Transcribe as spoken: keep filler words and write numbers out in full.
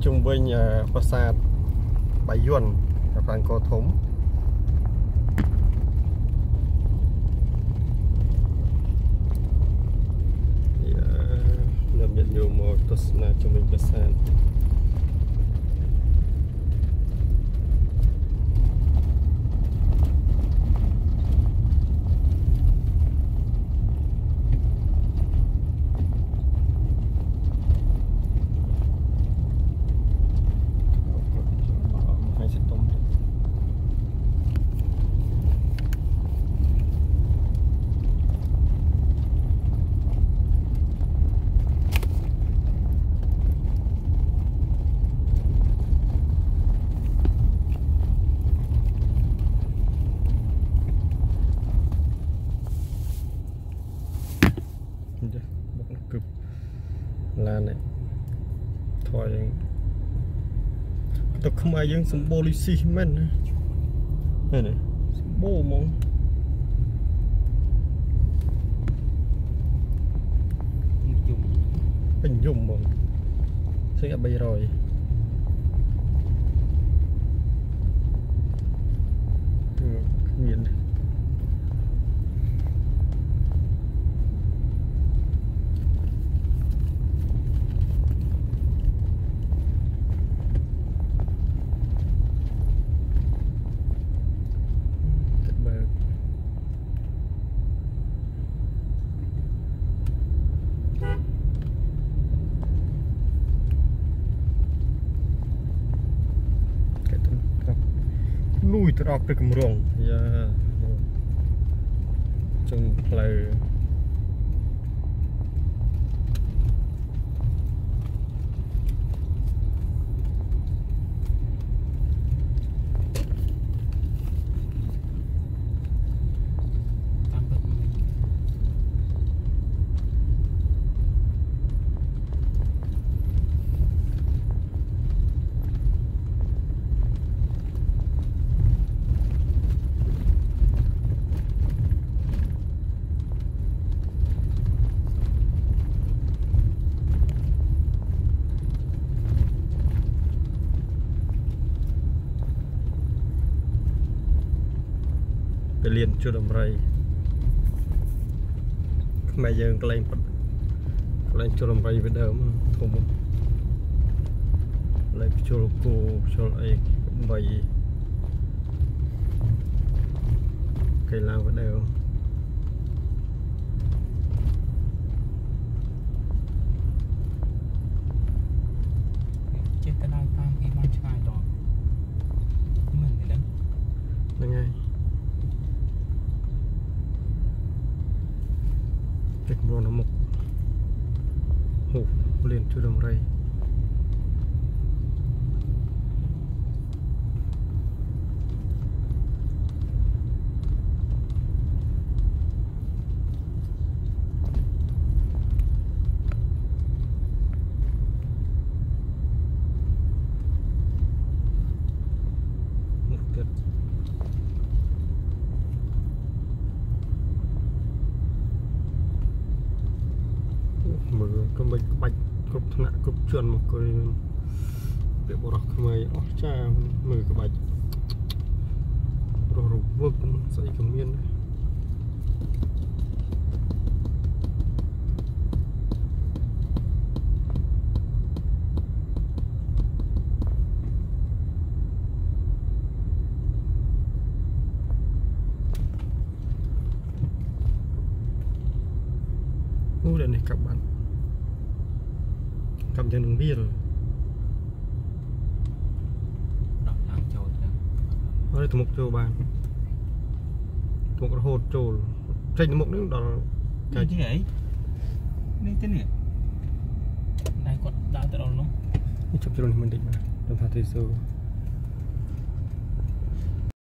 chung với phát xa bảy yuan và phản co thống nằm nhận nhiều một tốt là cho mình phát xa cực là này thôi tôi không ai dân sắm bô xi men này này bô mong bình dùng mong sẽ bây rồi nhìn nuôi từ đó tới cầm rong ya trong play liền cho đầm rây mày giờ lên lên cho đầm rây với đơm không lên cho cô cho ấy bày cây lao với đều chết cái này tam cái mai chai đó mình thì đấy là ngay cái món nó mộc hộp liền cho đầm rây có mấy bạch cục nạ cục chuẩn một cái bị bỏ đọc mày ó cha mười cái bạch rồi rục vực dây cầm miên u đây này các bạn cầm chân đường biên ở đây một châu bàn một cái hột trồn trên một nước đó cái gì ấy đây tên này này còn đã từ đâu nó chụp cho mình định mà đồng thời thì